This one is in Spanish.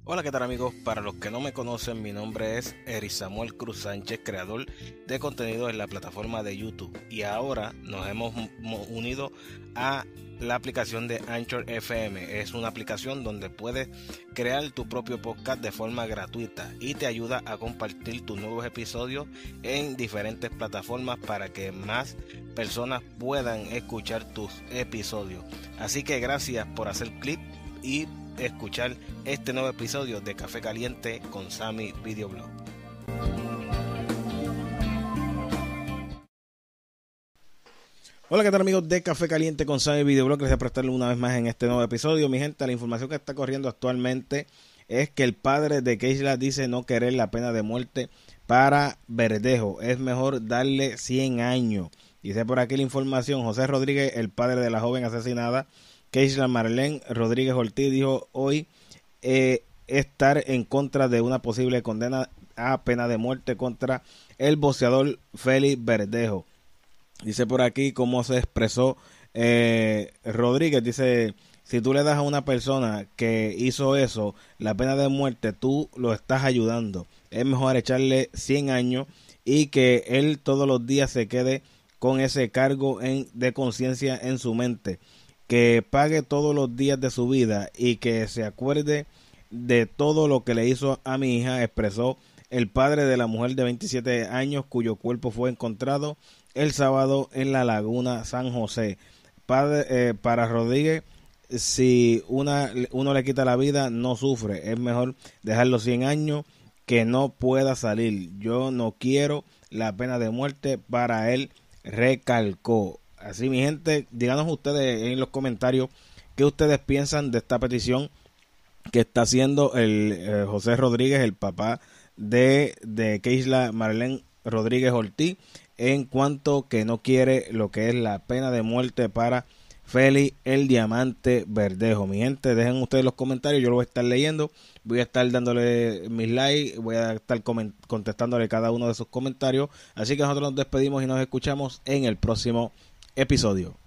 Hola, ¿qué tal amigos? Para los que no me conocen, mi nombre es Eri Samuel Cruz Sánchez, creador de contenido en la plataforma de YouTube. Y ahora nos hemos unido a la aplicación de Anchor FM. Es una aplicación donde puedes crear tu propio podcast de forma gratuita y te ayuda a compartir tus nuevos episodios en diferentes plataformas para que más personas puedan escuchar tus episodios. Así que gracias por hacer clic y escuchar este nuevo episodio de Café Caliente con Sammy Videoblog. Hola, ¿qué tal amigos de Café Caliente con Sammy Videoblog? Gracias por estar una vez más en este nuevo episodio. Mi gente, la información que está corriendo actualmente es que el padre de Keishla dice no querer la pena de muerte para Verdejo. Es mejor darle 100 años. Dice por aquí la información: José Rodríguez, el padre de la joven asesinada Keishla Marlene Rodríguez Ortiz, dijo hoy estar en contra de una posible condena a pena de muerte contra el boxeador Félix Verdejo. Dice por aquí cómo se expresó Rodríguez. Dice: si tú le das a una persona que hizo eso la pena de muerte, tú lo estás ayudando. Es mejor echarle 100 años y que él todos los días se quede con ese cargo de conciencia en su mente, que pague todos los días de su vida y que se acuerde de todo lo que le hizo a mi hija, expresó el padre de la mujer de 27 años cuyo cuerpo fue encontrado el sábado en la Laguna San José. Para Rodríguez, si uno le quita la vida, no sufre. Es mejor dejarlo 100 años que no pueda salir. Yo no quiero la pena de muerte para él, recalcó. Así, mi gente, díganos ustedes en los comentarios qué ustedes piensan de esta petición que está haciendo el José Rodríguez, el papá de Keishla Marlene Rodríguez Ortiz, en cuanto que no quiere lo que es la pena de muerte para Félix el Diamante Verdejo. Mi gente, dejen ustedes los comentarios, yo lo voy a estar leyendo, voy a estar dándole mis likes, voy a estar contestándole cada uno de sus comentarios. Así que nosotros nos despedimos y nos escuchamos en el próximo episodio.